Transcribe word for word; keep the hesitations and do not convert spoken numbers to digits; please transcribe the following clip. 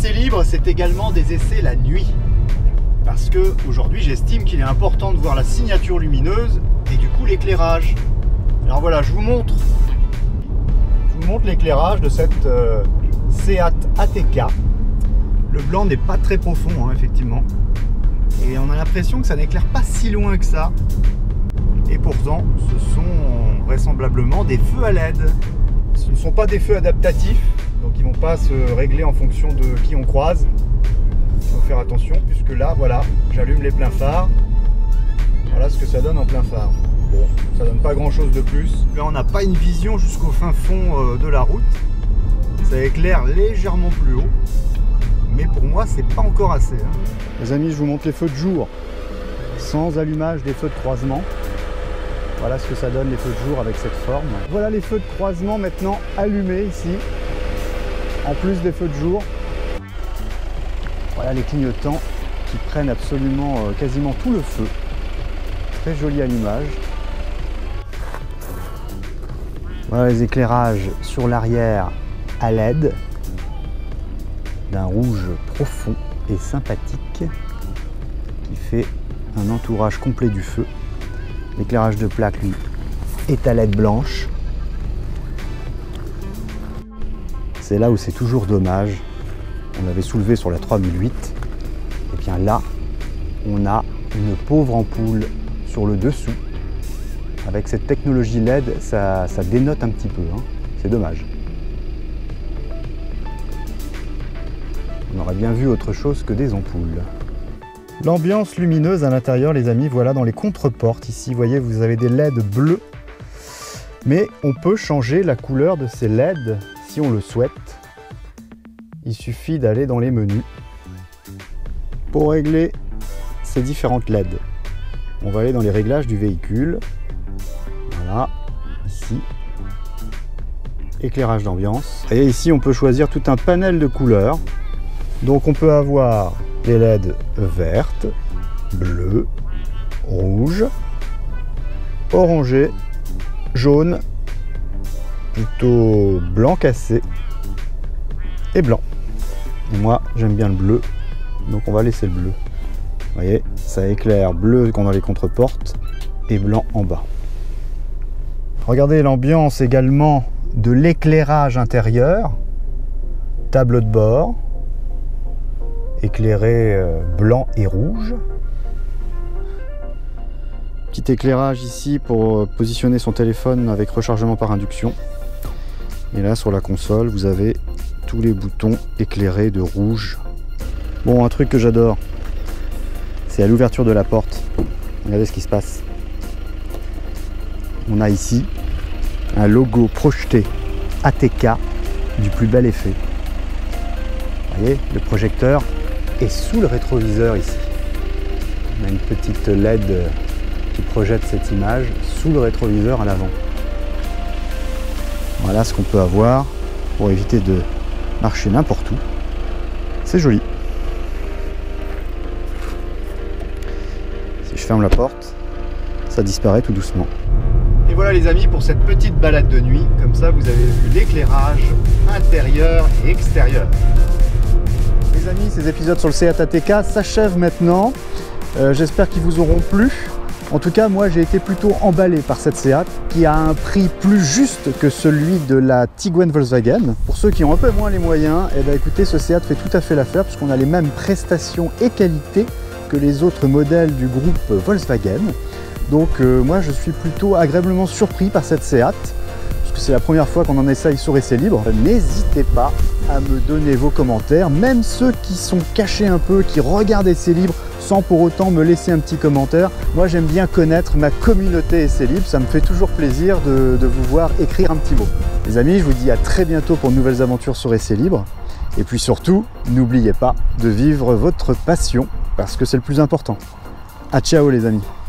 essais libres, c'est également des essais la nuit. Parce que aujourd'hui, j'estime qu'il est important de voir la signature lumineuse et du coup l'éclairage. Alors voilà, je vous montre, je vous montre l'éclairage de cette euh, Seat A T K. Le blanc n'est pas très profond, hein, effectivement. Et on a l'impression que ça n'éclaire pas si loin que ça. Et pourtant, ce sont vraisemblablement des feux à L E D. Ce ne sont pas des feux adaptatifs, donc ils ne vont pas se régler en fonction de qui on croise. Il faut faire attention, puisque là, voilà, j'allume les pleins phares. Voilà ce que ça donne en plein phare. Bon, ça donne pas grand chose de plus. Là, on n'a pas une vision jusqu'au fin fond de la route. Ça éclaire légèrement plus haut. Mais pour moi, c'est pas encore assez. Hein. Les amis, je vous montre les feux de jour. Sans allumage des feux de croisement. Voilà ce que ça donne les feux de jour avec cette forme. Voilà les feux de croisement maintenant allumés ici. En plus des feux de jour. Voilà les clignotants qui prennent absolument euh, quasiment tout le feu. Très joli à l'image. Voilà les éclairages sur l'arrière à L E D d'un rouge profond et sympathique qui fait un entourage complet du feu. L'éclairage de plaque lui est à L E D blanche. C'est là où c'est toujours dommage. On avait soulevé sur la trois mille huit. Et bien là, on a une pauvre ampoule sur le dessous. Avec cette technologie L E D, ça, ça dénote un petit peu. Hein. C'est dommage. On aurait bien vu autre chose que des ampoules. L'ambiance lumineuse à l'intérieur, les amis, voilà dans les contreportes. Ici, vous voyez, vous avez des L E D bleus. Mais on peut changer la couleur de ces L E D si on le souhaite. Il suffit d'aller dans les menus pour régler ces différentes L E D. On va aller dans les réglages du véhicule. Voilà, ici. Éclairage d'ambiance. Et ici, on peut choisir tout un panel de couleurs. Donc on peut avoir les L E D vertes, bleues, rouges, orangées, jaunes, plutôt blanc cassé et blanc. Et moi j'aime bien le bleu, donc on va laisser le bleu. Vous voyez, ça éclaire bleu quand on a les contreportes et blanc en bas. Regardez l'ambiance également de l'éclairage intérieur, tableau de bord, éclairé blanc et rouge. Petit éclairage ici pour positionner son téléphone avec rechargement par induction. Et là sur la console, vous avez tous les boutons éclairés de rouge. Bon, un truc que j'adore, c'est à l'ouverture de la porte. Regardez ce qui se passe. On a ici un logo projeté A T K du plus bel effet. Vous voyez, le projecteur est sous le rétroviseur ici. On a une petite L E D qui projette cette image sous le rétroviseur à l'avant. Voilà ce qu'on peut avoir pour éviter de marcher n'importe où. C'est joli. Si je ferme la porte, ça disparaît tout doucement. Et voilà les amis pour cette petite balade de nuit. Comme ça vous avez vu l'éclairage intérieur et extérieur. Les amis, ces épisodes sur le Seat A T K s'achèvent maintenant. Euh, J'espère qu'ils vous auront plu. En tout cas, moi j'ai été plutôt emballé par cette Seat qui a un prix plus juste que celui de la Tiguan Volkswagen. Pour ceux qui ont un peu moins les moyens, eh bien, écoutez, ce Seat fait tout à fait l'affaire puisqu'on a les mêmes prestations et qualités que les autres modèles du groupe Volkswagen. Donc euh, moi je suis plutôt agréablement surpris par cette Seat. C'est la première fois qu'on en essaye sur Essai Libre. N'hésitez pas à me donner vos commentaires, même ceux qui sont cachés un peu, qui regardent Essai Libre sans pour autant me laisser un petit commentaire. Moi j'aime bien connaître ma communauté Essai Libre, ça me fait toujours plaisir de, de vous voir écrire un petit mot. Les amis, je vous dis à très bientôt pour de nouvelles aventures sur Essai Libre. Et puis surtout, n'oubliez pas de vivre votre passion, parce que c'est le plus important. À ciao les amis.